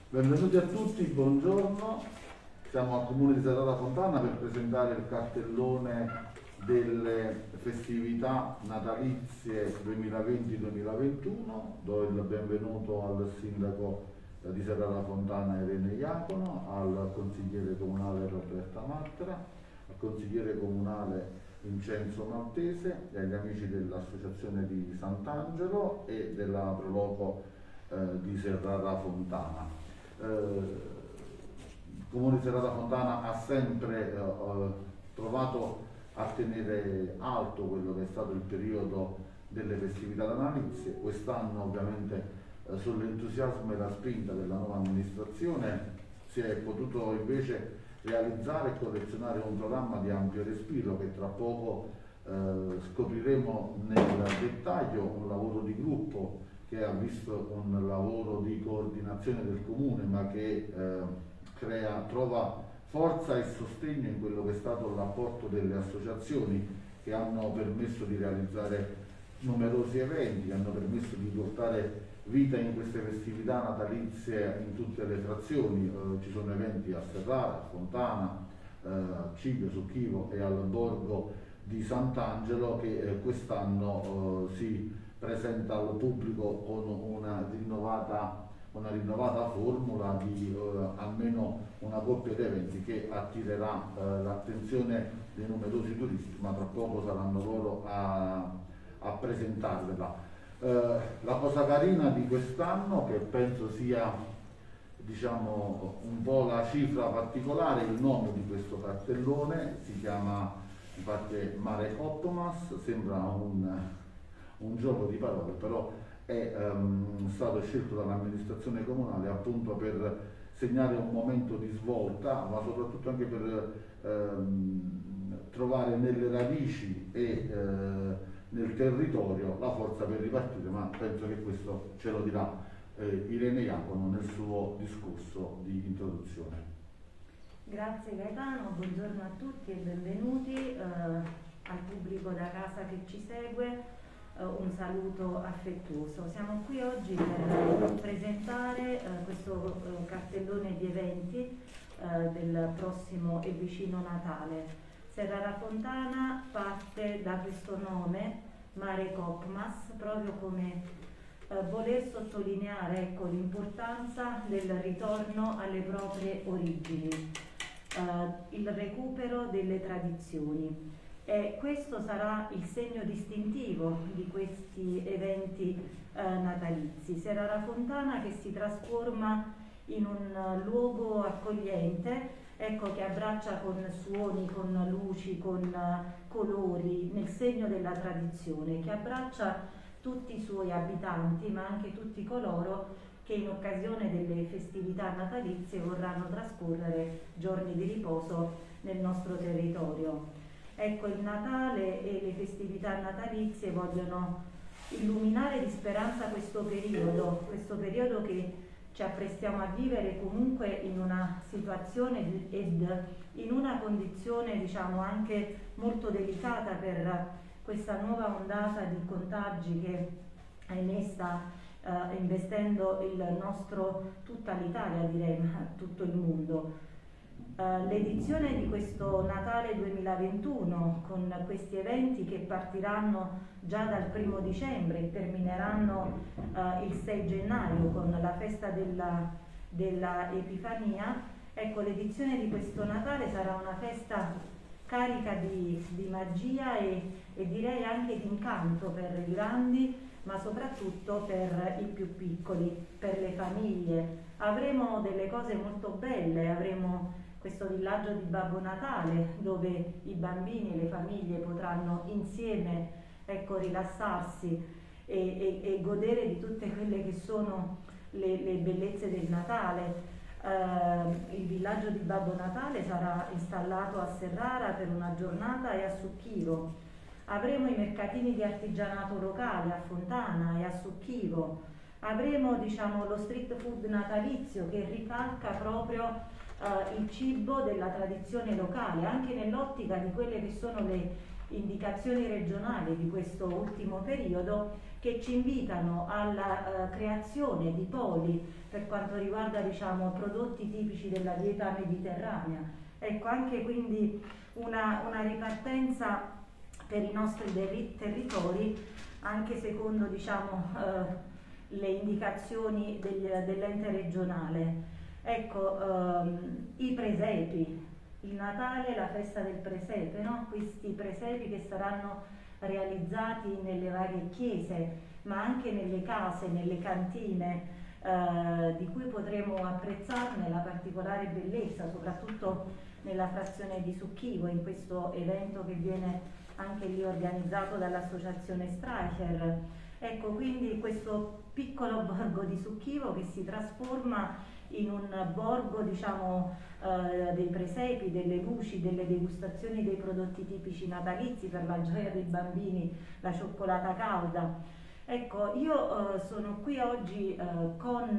Benvenuti a tutti, buongiorno. Siamo al Comune di Serrata Fontana per presentare il cartellone delle festività natalizie 2020-2021. Do il benvenuto al sindaco di Serrata Fontana Irene Iacono, al consigliere comunale Roberta Martera, al consigliere comunale Vincenzo Maltese e agli amici dell'Associazione di Sant'Angelo e della Proloco di Serrata Fontana. Il Comune di Serrata Fontana ha sempre provato a tenere alto quello che è stato il periodo delle festività natalizie. Quest'anno ovviamente sull'entusiasmo e la spinta della nuova amministrazione si è potuto invece realizzare e collezionare un programma di ampio respiro che tra poco scopriremo nel dettaglio, un lavoro di gruppo che ha visto un lavoro di coordinazione del Comune ma che trova forza e sostegno in quello che è stato l'apporto delle associazioni che hanno permesso di realizzare numerosi eventi, che hanno permesso di portare vita in queste festività natalizie in tutte le frazioni. Ci sono eventi a Serrata, a Fontana, a Cibio, su Chivo e al Borgo di Sant'Angelo che quest'anno si presenta al pubblico con una rinnovata formula di almeno una coppia di eventi che attirerà l'attenzione dei numerosi turisti, ma tra poco saranno loro a presentarvela. La cosa carina di quest'anno, che penso sia diciamo un po' la cifra particolare, il nome di questo cartellone si chiama infatti Mare Coptomas, sembra un gioco di parole, però è stato scelto dall'amministrazione comunale appunto per segnare un momento di svolta, ma soprattutto anche per trovare nelle radici e nel territorio la forza per ripartire, ma penso che questo ce lo dirà Irene Iacono nel suo discorso di introduzione. Grazie Gaetano, buongiorno a tutti e benvenuti al pubblico da casa che ci segue. Un saluto affettuoso. Siamo qui oggi per presentare questo cartellone di eventi del prossimo e vicino Natale. Serrata Fontana parte da questo nome, Mare Copmas, proprio come voler sottolineare l'importanza del ritorno alle proprie origini, il recupero delle tradizioni. E questo sarà il segno distintivo di questi eventi natalizi. Serrata Fontana che si trasforma in un luogo accogliente, che abbraccia con suoni, con luci, con colori, nel segno della tradizione, che abbraccia tutti i suoi abitanti, ma anche tutti coloro che in occasione delle festività natalizie vorranno trascorrere giorni di riposo nel nostro territorio. Ecco, il Natale e le festività natalizie vogliono illuminare di speranza questo periodo che ci apprestiamo a vivere comunque in una situazione ed in una condizione diciamo anche molto delicata per questa nuova ondata di contagi che ahimè sta investendo tutta l'Italia, direi, ma tutto il mondo. L'edizione di questo Natale 2021 con questi eventi che partiranno già dal 1° dicembre e termineranno il 6 gennaio con la festa della Epifania, ecco, l'edizione di questo Natale sarà una festa carica di magia e direi anche di incanto per i grandi, ma soprattutto per i più piccoli, per le famiglie. Avremo delle cose molto belle, avremo questo villaggio di Babbo Natale dove i bambini e le famiglie potranno insieme rilassarsi e godere di tutte quelle che sono le bellezze del Natale. Il villaggio di Babbo Natale sarà installato a Serrara per una giornata e a Succhivo. Avremo i mercatini di artigianato locale a Fontana e a Succhivo. Avremo lo street food natalizio che ricalca proprio il cibo della tradizione locale, anche nell'ottica di quelle che sono le indicazioni regionali di questo ultimo periodo che ci invitano alla creazione di poli per quanto riguarda, diciamo, prodotti tipici della dieta mediterranea. Ecco, anche quindi una ripartenza per i nostri territori, anche secondo, diciamo, le indicazioni dell'ente regionale. Ecco, i presepi, il Natale, la festa del presepe, no? Questi presepi che saranno realizzati nelle varie chiese, ma anche nelle case, nelle cantine, di cui potremo apprezzarne la particolare bellezza, soprattutto nella frazione di Succhivo, in questo evento che viene anche lì organizzato dall'associazione Streicher. Ecco, quindi questo piccolo borgo di Succhivo che si trasforma in un borgo, diciamo, dei presepi, delle luci, delle degustazioni dei prodotti tipici natalizi per la gioia dei bambini, la cioccolata calda. Ecco, io sono qui oggi con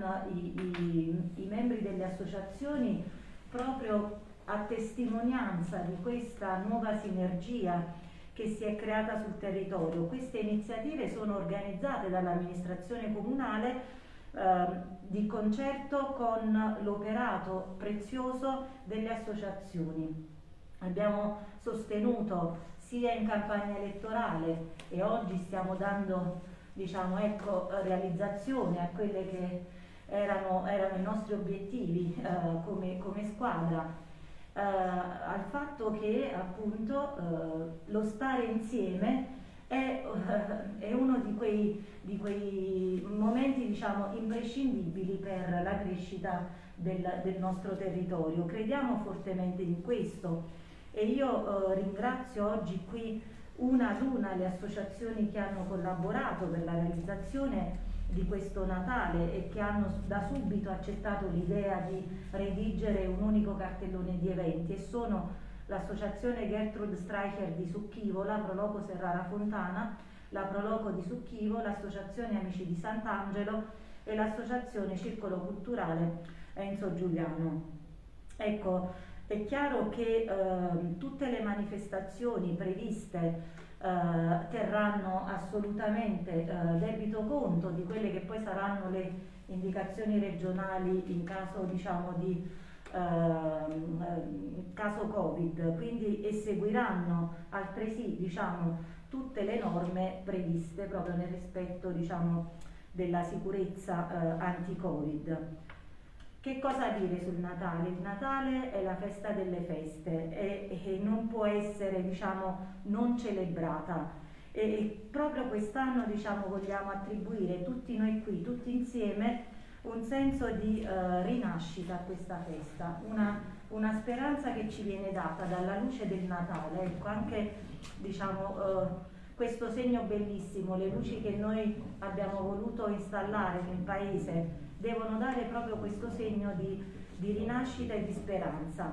i membri delle associazioni proprio a testimonianza di questa nuova sinergia che si è creata sul territorio. Queste iniziative sono organizzate dall'amministrazione comunale di concerto con l'operato prezioso delle associazioni. Abbiamo sostenuto sia in campagna elettorale e oggi stiamo dando, diciamo, ecco, realizzazione a quelle che erano i nostri obiettivi come squadra, al fatto che appunto lo stare insieme è uno di quei momenti, diciamo, imprescindibili per la crescita del nostro territorio. Crediamo fortemente in questo e io ringrazio oggi qui una ad una le associazioni che hanno collaborato per la realizzazione di questo Natale e che hanno da subito accettato l'idea di redigere un unico cartellone di eventi, e sono l'associazione Gertrud Streicher di Succhivo, la Proloco Serrara Fontana, la Proloco di Succhivo, l'associazione Amici di Sant'Angelo e l'associazione Circolo Culturale Enzo Giuliano. Ecco, è chiaro che tutte le manifestazioni previste terranno assolutamente debito conto di quelle che poi saranno le indicazioni regionali in caso, diciamo, di caso Covid, quindi seguiranno altresì, diciamo, tutte le norme previste proprio nel rispetto, diciamo, della sicurezza anti-Covid. Che cosa dire sul Natale? Il Natale è la festa delle feste e non può essere, diciamo, non celebrata, e proprio quest'anno, diciamo, vogliamo attribuire tutti noi qui, tutti insieme, un senso di rinascita a questa festa, una speranza che ci viene data dalla luce del Natale. Ecco, anche, diciamo, questo segno bellissimo, le luci che noi abbiamo voluto installare nel paese devono dare proprio questo segno di rinascita e di speranza.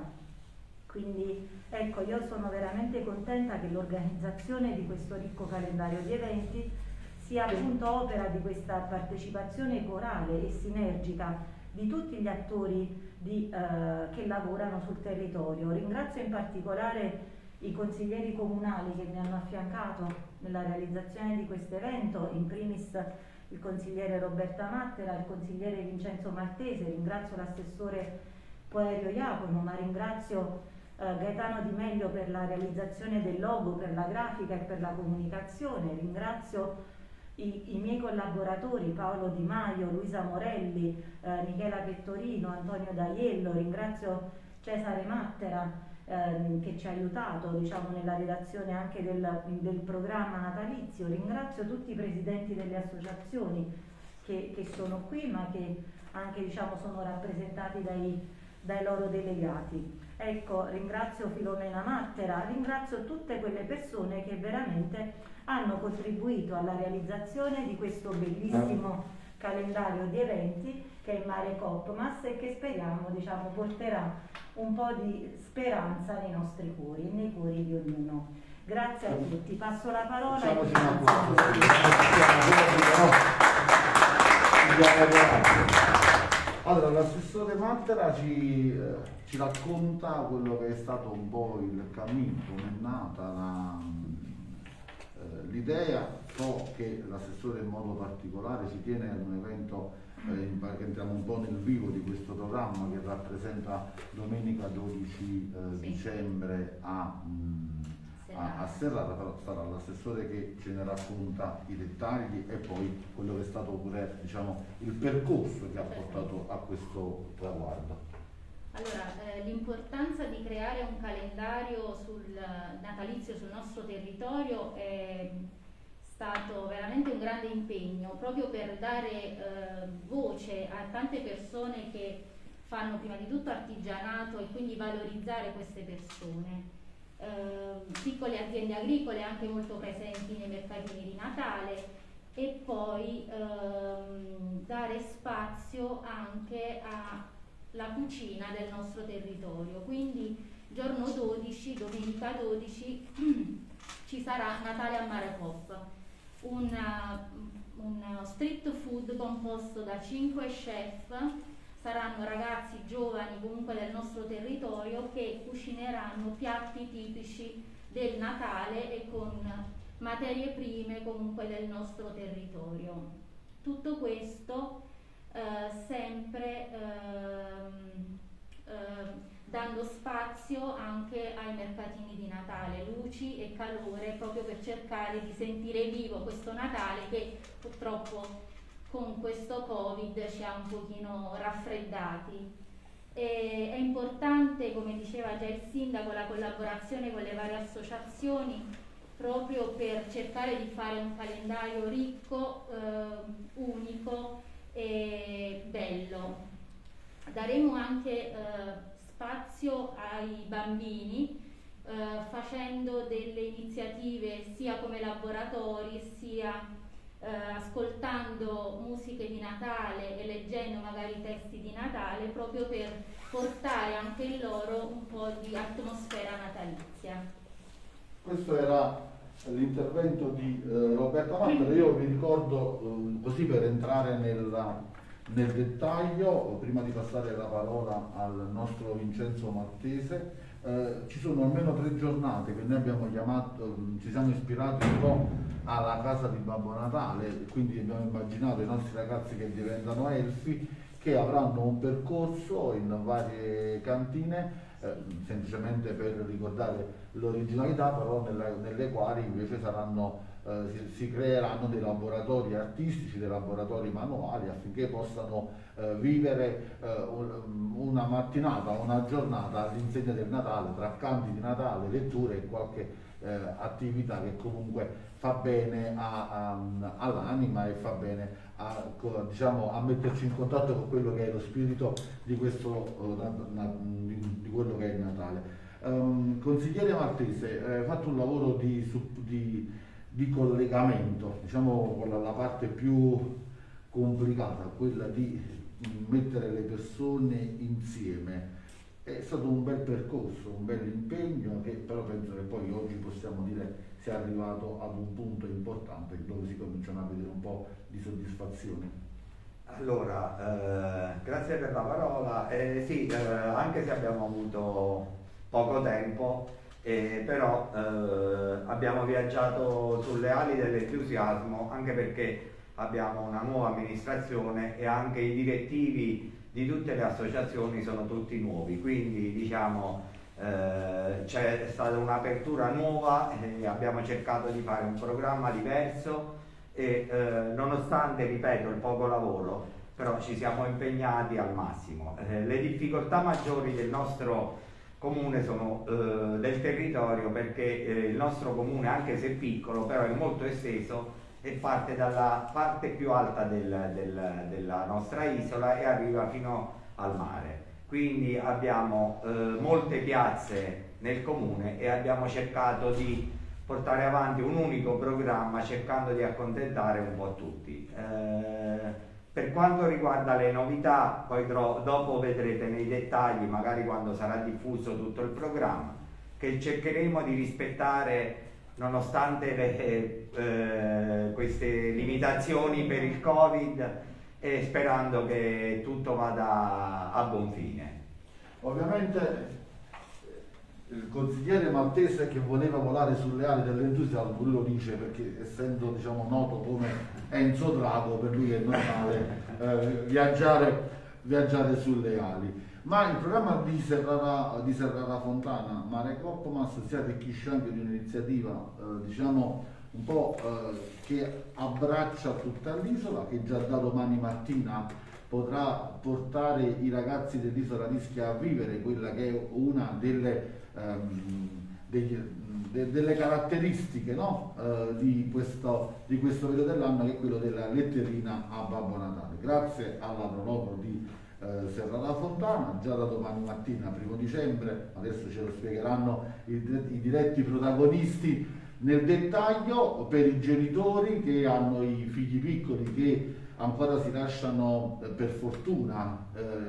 Quindi ecco, io sono veramente contenta che l'organizzazione di questo ricco calendario di eventi sia appunto opera di questa partecipazione corale e sinergica di tutti gli attori che lavorano sul territorio. Ringrazio in particolare i consiglieri comunali che mi hanno affiancato nella realizzazione di questo evento, in primis il consigliere Roberta Mattera, il consigliere Vincenzo Maltese, ringrazio l'assessore Poerio Iacono, ma ringrazio Gaetano Di Meglio per la realizzazione del logo, per la grafica e per la comunicazione, ringrazio i miei collaboratori Paolo Di Maio, Luisa Morelli, Michela Pettorino, Antonio D'Aiello, ringrazio Cesare Mattera che ci ha aiutato, diciamo, nella redazione anche del programma natalizio, ringrazio tutti i presidenti delle associazioni che sono qui ma che anche, diciamo, sono rappresentati dai loro delegati. Ecco, ringrazio Filomena Mattera, ringrazio tutte quelle persone che veramente hanno contribuito alla realizzazione di questo bellissimo calendario di eventi che è Mare Copmas e che speriamo, diciamo, porterà un po' di speranza nei nostri cuori e nei cuori di ognuno. Grazie a tutti, passo la parola Allora, l'assessore Mattera ci racconta quello che è stato un po' il cammino, come è nata l'idea. So che l'assessore in modo particolare ci tiene ad un evento, che entriamo un po' nel vivo di questo programma, che rappresenta domenica 12 dicembre a Serrata, però sarà l'assessore che ce ne racconta i dettagli e poi quello che è stato pure, diciamo, il percorso che ha portato a questo traguardo. Allora, l'importanza di creare un calendario natalizio sul nostro territorio è stato veramente un grande impegno, proprio per dare voce a tante persone che fanno prima di tutto artigianato e quindi valorizzare queste persone. Piccole aziende agricole anche molto presenti nei mercatini di Natale, e poi dare spazio anche alla cucina del nostro territorio. Quindi giorno 12, domenica 12, ci sarà Natale a Marakop, un street food composto da 5 chef. Saranno ragazzi giovani comunque del nostro territorio che cucineranno piatti tipici del Natale e con materie prime comunque del nostro territorio. Tutto questo sempre dando spazio anche ai mercatini di Natale, luci e calore, proprio per cercare di sentire vivo questo Natale che purtroppo con questo Covid ci ha un pochino raffreddati. È importante, come diceva già il sindaco, la collaborazione con le varie associazioni, proprio per cercare di fare un calendario ricco, unico e bello. Daremo anche spazio ai bambini, facendo delle iniziative sia come laboratori, sia ascoltando musiche di Natale e leggendo magari testi di Natale, proprio per portare anche in loro un po' di atmosfera natalizia. Questo era l'intervento di Roberta Mattera. Io vi ricordo, così per entrare nel dettaglio, prima di passare la parola al nostro Vincenzo Maltese, ci sono almeno 3 giornate che noi abbiamo chiamato, ci siamo ispirati un po' alla casa di Babbo Natale, quindi abbiamo immaginato i nostri ragazzi che diventano elfi, che avranno un percorso in varie cantine, semplicemente per ricordare l'originalità, però nelle quali invece saranno, si creeranno dei laboratori artistici, dei laboratori manuali, affinché possano vivere una mattinata, una giornata all'insegna del Natale, tra canti di Natale, letture e qualche attività che comunque fa bene all'anima e fa bene diciamo, a metterci in contatto con quello che è lo spirito di questo di quello che è il Natale. Consigliere Maltese, hai fatto un lavoro di collegamento, diciamo, con la parte più complicata, quella di mettere le persone insieme. È stato un bel percorso, un bel impegno, che però penso che poi oggi possiamo dire sia arrivato ad un punto importante dove si cominciano a vedere un po' di soddisfazione. Allora, grazie per la parola. Sì, anche se abbiamo avuto poco tempo, però abbiamo viaggiato sulle ali dell'entusiasmo, anche perché abbiamo una nuova amministrazione e anche i direttivi di tutte le associazioni sono tutti nuovi, quindi diciamo c'è stata un'apertura nuova e abbiamo cercato di fare un programma diverso e nonostante, ripeto, il poco lavoro, però ci siamo impegnati al massimo. Le difficoltà maggiori del nostro comune sono del territorio, perché il nostro comune, anche se piccolo, però è molto esteso e parte dalla parte più alta della nostra isola e arriva fino al mare. Quindi abbiamo molte piazze nel comune e abbiamo cercato di portare avanti un unico programma, cercando di accontentare un po' tutti. Per quanto riguarda le novità, poi dopo vedrete nei dettagli, magari quando sarà diffuso tutto il programma, che cercheremo di rispettare nonostante queste limitazioni per il Covid, e sperando che tutto vada a buon fine. Ovviamente il consigliere Maltese che voleva volare sulle ali dell'entusiasmo, lui lo dice perché essendo diciamo noto come Enzo Drago, per lui è normale viaggiare sulle ali. Ma il programma di Serrara Fontana Mare Copmas si arricchisce anche di un'iniziativa diciamo un po' che abbraccia tutta l'isola, che già da domani mattina potrà portare i ragazzi dell'isola di Ischia a vivere quella che è una delle caratteristiche, no? di questo periodo dell'anno, che è quello della letterina a Babbo Natale. Grazie alla Prologo di Serrara Fontana, già da domani mattina, 1° dicembre, adesso ce lo spiegheranno i diretti protagonisti nel dettaglio, per i genitori che hanno i figli piccoli che ancora si lasciano per fortuna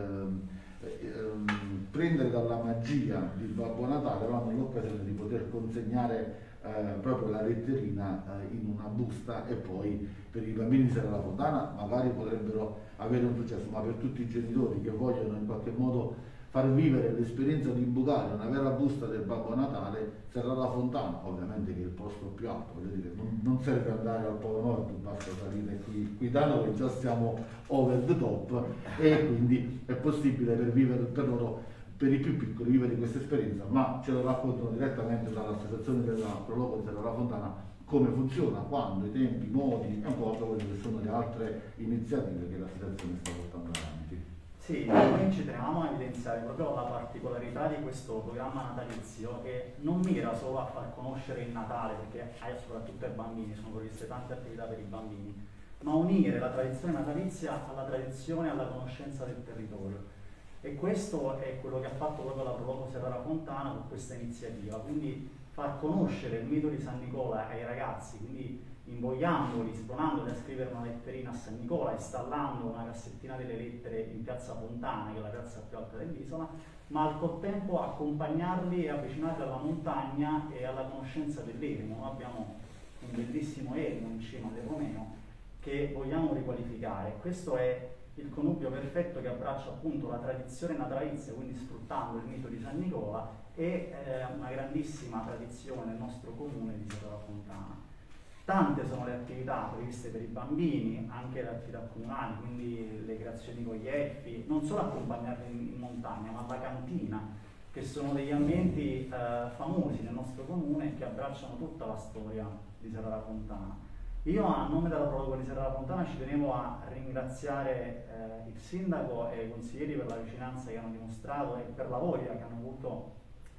prendere dalla magia di Babbo Natale, avranno l'occasione di poter consegnare proprio la letterina in una busta, e poi per i bambini di Serrara Fontana magari potrebbero avere un successo, ma per tutti i genitori che vogliono in qualche modo far vivere l'esperienza di imbucare una vera busta del Babbo Natale, Serrara Fontana, ovviamente che è il posto più alto, voglio dire, non serve andare al Polo Nord, basta salire qui da noi, già siamo over the top, e quindi è possibile per loro, per i più piccoli, vivere questa esperienza, ma ce lo raccontano direttamente dall'associazione della Prologo di Serrara Fontana come funziona, quando, i tempi, i modi, e un po' quelle che sono le altre iniziative che l'associazione sta portando avanti. Sì, noi ci tenevamo a evidenziare proprio la particolarità di questo programma natalizio, che non mira solo a far conoscere il Natale, perché soprattutto ai bambini sono previste tante attività per i bambini, ma unire la tradizione natalizia alla tradizione e alla conoscenza del territorio. E questo è quello che ha fatto proprio la Prologo Serrara Fontana con questa iniziativa, quindi far conoscere il mito di San Nicola ai ragazzi, quindi invogliandoli, spronandoli a scrivere una letterina a San Nicola, installando una cassettina delle lettere in piazza Fontana, che è la piazza più alta dell'isola, ma al contempo accompagnarli e avvicinarli alla montagna e alla conoscenza dell'eremo. Noi abbiamo un bellissimo eremo in cima del Romeo che vogliamo riqualificare. Questo è il connubio perfetto che abbraccia appunto la tradizione natalizia, quindi sfruttando il mito di San Nicola, e una grandissima tradizione nel nostro comune di Serrara Fontana. Tante sono le attività previste per i bambini, anche le attività comunali, quindi le creazioni con gli elfi, non solo accompagnarli in montagna, ma la cantina, che sono degli ambienti famosi nel nostro comune che abbracciano tutta la storia di Serrara Fontana. Io a nome della Prologo di Serrara Fontana ci tenevo a ringraziare il sindaco e i consiglieri per la vicinanza che hanno dimostrato e per la voglia che hanno avuto,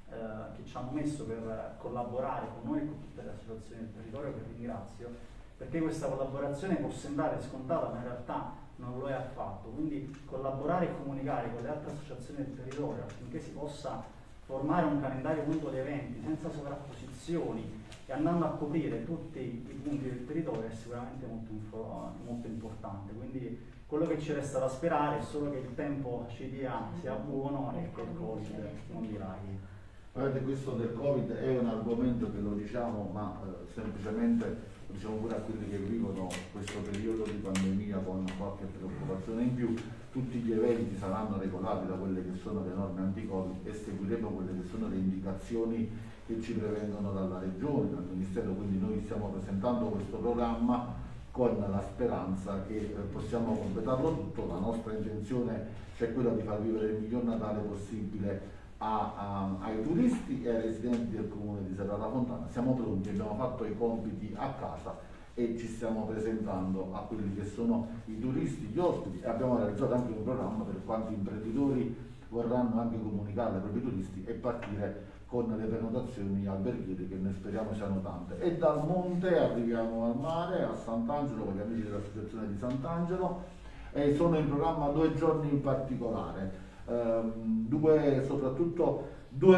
che ci hanno messo per collaborare con noi e con tutte le associazioni del territorio, che ringrazio, perché questa collaborazione può sembrare scontata, ma in realtà non lo è affatto. Quindi collaborare e comunicare con le altre associazioni del territorio affinché si possa formare un calendario unico di eventi senza sovrapposizioni e andando a coprire tutti i punti del territorio è sicuramente molto importante. Quindi quello che ci resta da sperare è solo che il tempo ci sia buono e che il Covid non dilaghi. Guardate, questo del Covid è un argomento che lo diciamo, ma semplicemente lo diciamo pure a quelli che vivono questo periodo di pandemia con qualche preoccupazione in più. Tutti gli eventi saranno regolati da quelle che sono le norme anti-Covid e seguiremo quelle che sono le indicazioni che ci prevengono dalla Regione, dal Ministero, quindi noi stiamo presentando questo programma con la speranza che possiamo completarlo tutto. La nostra intenzione è quella di far vivere il miglior Natale possibile ai turisti e ai residenti del comune di Serrara Fontana. Siamo pronti, abbiamo fatto i compiti a casa e ci stiamo presentando a quelli che sono i turisti, gli ospiti, e abbiamo realizzato anche un programma per quanti imprenditori vorranno anche comunicare ai propri turisti e partire con le prenotazioni alberghiere, che noi speriamo siano tante. E dal monte arriviamo al mare, a Sant'Angelo, con gli amici dell'associazione di Sant'Angelo, e sono in programma 2 giorni in particolare. Soprattutto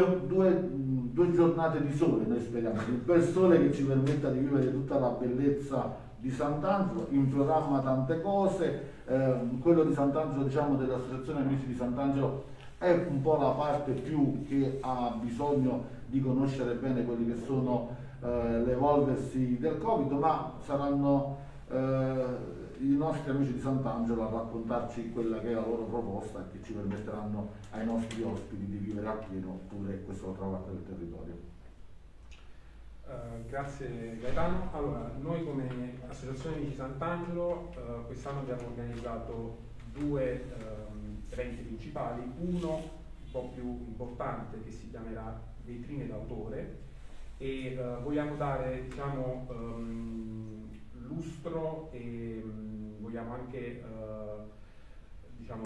due giornate di sole, noi speriamo, il bel sole che ci permetta di vivere tutta la bellezza di Sant'Angelo. In programma tante cose, quello di Sant'Angelo, diciamo, dell'associazione Amici di Sant'Angelo è un po' la parte più che ha bisogno di conoscere bene quelli che sono l'evolversi del Covid, ma saranno i nostri amici di Sant'Angelo a raccontarci quella che è la loro proposta e che ci permetteranno ai nostri ospiti di vivere appieno pure questo traguardo del territorio. Grazie Gaetano. Allora, noi come Associazione Amici Sant'Angelo quest'anno abbiamo organizzato due eventi principali, uno un po' più importante che si chiamerà Vetrine d'autore e vogliamo dare, diciamo, lustro e vogliamo anche diciamo,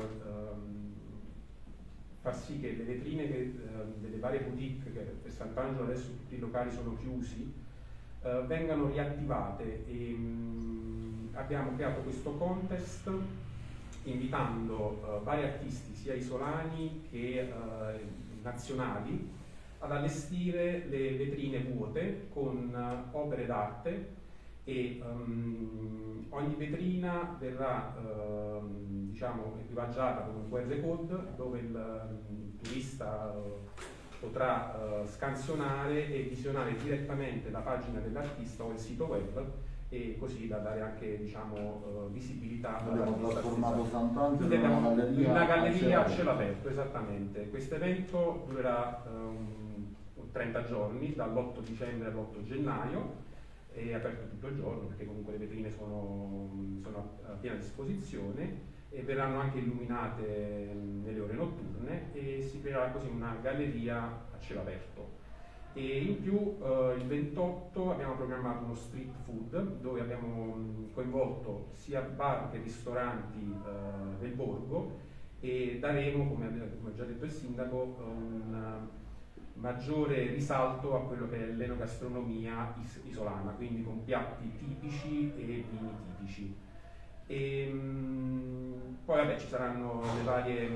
far sì che le vetrine delle varie boutique, che per Sant'Angelo adesso tutti i locali sono chiusi, vengano riattivate e abbiamo creato questo contest invitando vari artisti sia isolani che nazionali ad allestire le vetrine vuote con opere d'arte e ogni vetrina verrà diciamo, equipaggiata con un QR code dove il turista potrà scansionare e visionare direttamente la pagina dell'artista o il sito web e così da dare anche, diciamo, visibilità abbiamo trasformato Sant'Angelo in una galleria a cielo aperto, esattamente. Questo evento durerà 30 giorni, dall'8 dicembre all'8 gennaio, è aperto tutto il giorno perché comunque le vetrine sono a piena disposizione e verranno anche illuminate nelle ore notturne e si creerà così una galleria a cielo aperto. E in più il 28 abbiamo programmato uno street food dove abbiamo coinvolto sia bar che ristoranti del borgo e daremo, come ha già detto il sindaco, un maggiore risalto a quello che è l'enogastronomia isolana, quindi con piatti tipici e vini tipici. E poi vabbè, ci saranno le varie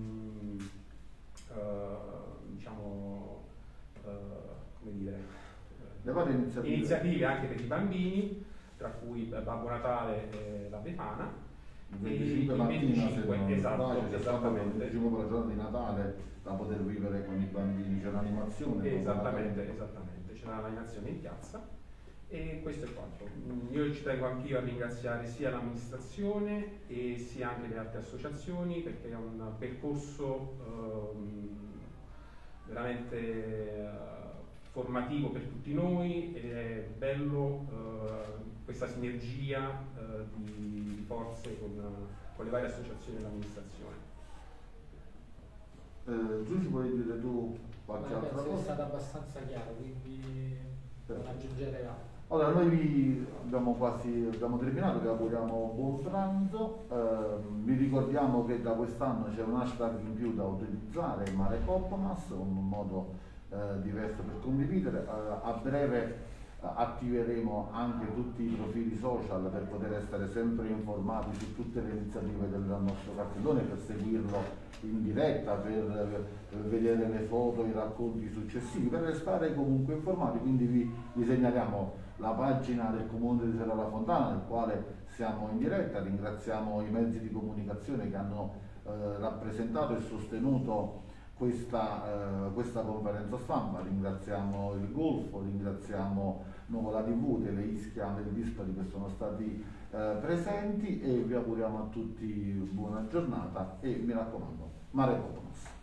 diciamo come dire, le varie iniziative anche per i bambini, tra cui Babbo Natale e la Befana. Il 25 mattina, se non esatto, c'è esattamente. Il 25 per la giornata di Natale da poter vivere con i bambini, c'è un'animazione. Esattamente, c'è un'animazione in piazza e questo è quanto. Io ci tengo anch'io a ringraziare sia l'amministrazione e sia anche le altre associazioni perché è un percorso veramente formativo per tutti noi ed è bello questa sinergia di forze con le varie associazioni dell'amministrazione. Giù ci puoi dire tu qualche altra cosa? È stato abbastanza chiaro, quindi non aggiungerei altro. Allora, noi abbiamo terminato, vi auguriamo buon pranzo, vi ricordiamo che da quest'anno c'è un hashtag in più da utilizzare, Mare Copponas, un modo diverso per condividere. A breve attiveremo anche tutti i profili social per poter essere sempre informati su tutte le iniziative del nostro cartellone, per seguirlo in diretta, per vedere le foto, i racconti successivi, per restare comunque informati. Quindi vi segnaliamo la pagina del Comune di Serra La Fontana, nel quale siamo in diretta. Ringraziamo i mezzi di comunicazione che hanno rappresentato e sostenuto questa conferenza stampa. Ringraziamo il Golfo, ringraziamo Nuvola TV, Tele Ischia del Vispari che sono stati presenti e vi auguriamo a tutti buona giornata e mi raccomando, Mare Copponas.